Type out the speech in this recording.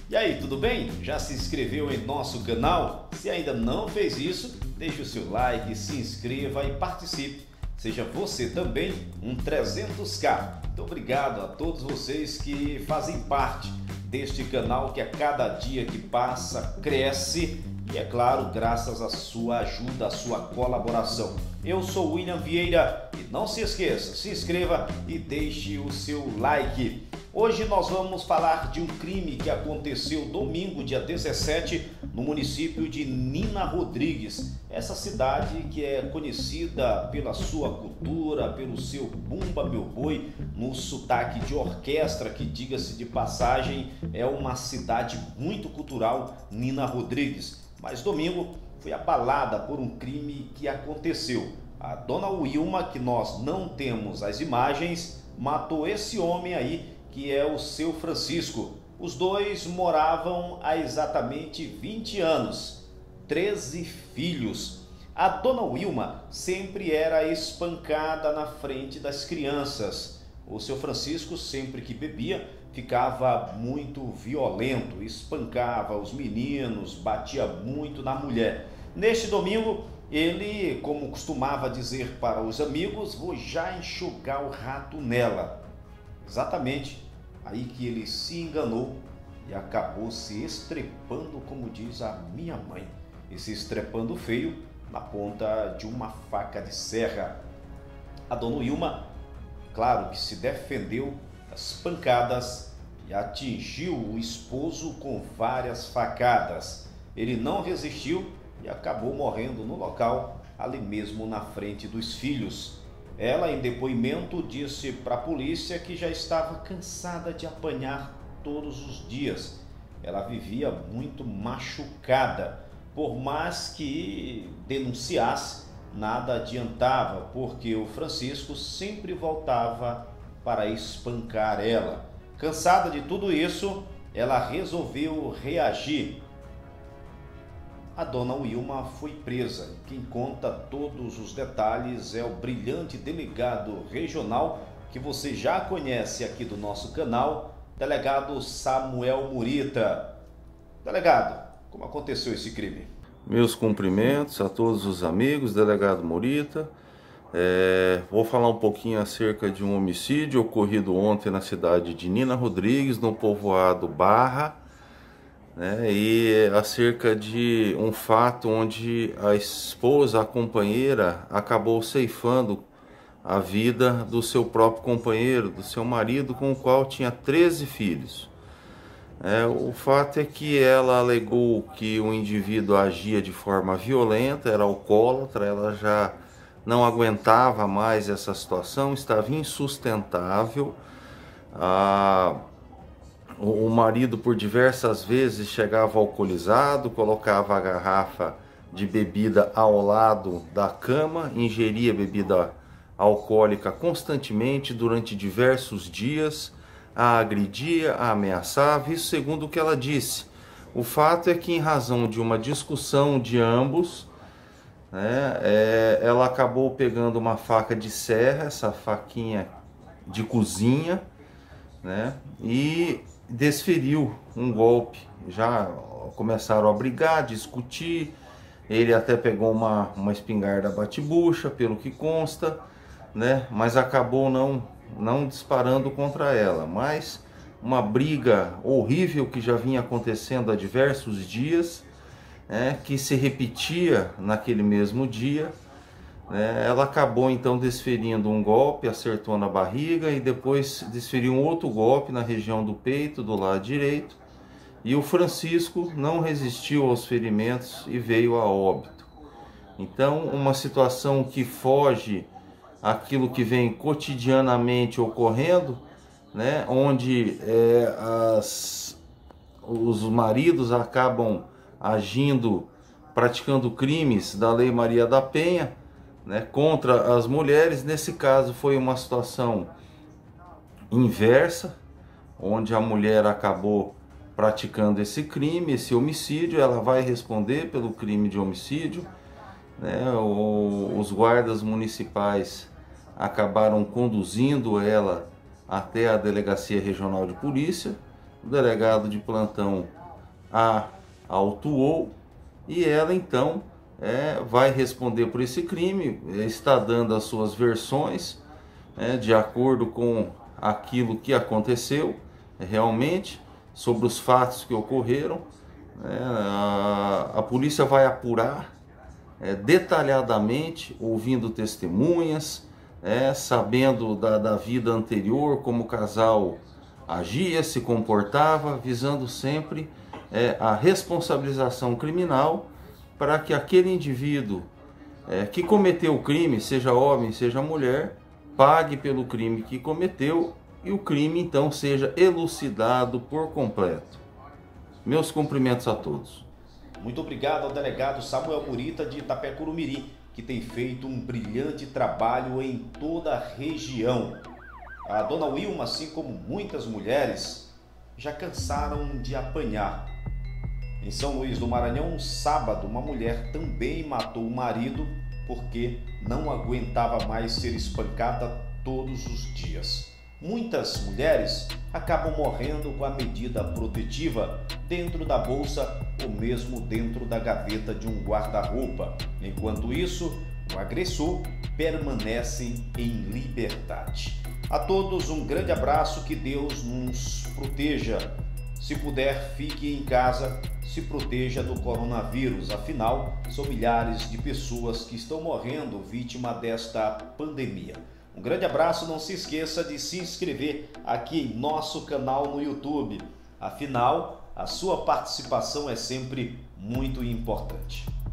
E aí, tudo bem? Já se inscreveu em nosso canal? Se ainda não fez isso, deixe o seu like, se inscreva e participe. Seja você também um 300k. Muito obrigado a todos vocês que fazem parte deste canal que a cada dia que passa cresce e, é claro, graças à sua ajuda, à sua colaboração. Eu sou William Vieira e não se esqueça, se inscreva e deixe o seu like. Hoje nós vamos falar de um crime que aconteceu domingo, dia 17, no município de Nina Rodrigues. Essa cidade que é conhecida pela sua cultura, pelo seu bumba meu boi, no sotaque de orquestra, que, diga-se de passagem, é uma cidade muito cultural, Nina Rodrigues. Mas domingo foi abalada por um crime que aconteceu. A dona Wilma, que nós não temos as imagens, matou esse homem aí, que é o seu Francisco. Os dois moravam há exatamente 20 anos, 13 filhos. A dona Wilma sempre era espancada na frente das crianças. O seu Francisco, sempre que bebia, ficava muito violento, espancava os meninos, batia muito na mulher. Neste domingo, ele, como costumava dizer para os amigos, vou já enxugar o rato nela. Exatamente aí que ele se enganou e acabou se estrepando, como diz a minha mãe, e se estrepando feio na ponta de uma faca de serra. A dona Wilma, claro que se defendeu das pancadas e atingiu o esposo com várias facadas. Ele não resistiu e acabou morrendo no local, ali mesmo na frente dos filhos. Ela, em depoimento, disse para a polícia que já estava cansada de apanhar todos os dias. Ela vivia muito machucada. Por mais que denunciasse, nada adiantava, porque o Francisco sempre voltava para espancar ela. Cansada de tudo isso, ela resolveu reagir. A dona Wilma foi presa. Quem conta todos os detalhes é o brilhante delegado regional que você já conhece aqui do nosso canal, delegado Samuel Murita. Delegado, como aconteceu esse crime? Meus cumprimentos a todos os amigos, delegado Murita. Vou falar um pouquinho acerca de um homicídio ocorrido ontem na cidade de Nina Rodrigues, no povoado Barra, e acerca de um fato onde a esposa, a companheira, acabou ceifando a vida do seu próprio companheiro, do seu marido, com o qual tinha 13 filhos. O fato é que ela alegou que o indivíduo agia de forma violenta, era alcoólatra, ela já não aguentava mais essa situação, estava insustentável. O marido por diversas vezes chegava alcoolizado, colocava a garrafa de bebida ao lado da cama, ingeria bebida alcoólica constantemente durante diversos dias, a agredia, a ameaçava, isso segundo o que ela disse. O fato é que, em razão de uma discussão de ambos, ela acabou pegando uma faca de serra, essa faquinha de cozinha, e desferiu um golpe. Já começaram a brigar, discutir. Ele até pegou uma espingarda bate-bucha, pelo que consta, mas acabou não disparando contra ela. Mas uma briga horrível que já vinha acontecendo há diversos dias, que se repetia naquele mesmo dia. Ela acabou então desferindo um golpe, acertou na barriga e depois desferiu um outro golpe na região do peito, do lado direito. E o Francisco não resistiu aos ferimentos e veio a óbito. Então, uma situação que foge àquilo que vem cotidianamente ocorrendo, onde os maridos acabam agindo, praticando crimes da Lei Maria da Penha, contra as mulheres. Nesse caso foi uma situação inversa, onde a mulher acabou praticando esse crime, esse homicídio. Ela vai responder pelo crime de homicídio. Os guardas municipais acabaram conduzindo ela até a Delegacia Regional de Polícia, o delegado de plantão a autuou e ela então vai responder por esse crime, está dando as suas versões de acordo com aquilo que aconteceu realmente, sobre os fatos que ocorreram. A polícia vai apurar detalhadamente, ouvindo testemunhas, sabendo da vida anterior, como o casal agia, se comportava, visando sempre a responsabilização criminal, para que aquele indivíduo que cometeu o crime, seja homem, seja mulher, pague pelo crime que cometeu e o crime então seja elucidado por completo. Meus cumprimentos a todos. Muito obrigado ao delegado Samuel Murita de Itapecurumiri, que tem feito um brilhante trabalho em toda a região. A dona Wilma, assim como muitas mulheres, já cansaram de apanhar. Em São Luís do Maranhão, um sábado, uma mulher também matou o marido porque não aguentava mais ser espancada todos os dias. Muitas mulheres acabam morrendo com a medida protetiva dentro da bolsa ou mesmo dentro da gaveta de um guarda-roupa. Enquanto isso, o agressor permanece em liberdade. A todos um grande abraço, que Deus nos proteja. Se puder, fique em casa, se proteja do coronavírus. Afinal, são milhares de pessoas que estão morrendo vítima desta pandemia. Um grande abraço, não se esqueça de se inscrever aqui em nosso canal no YouTube. Afinal, a sua participação é sempre muito importante.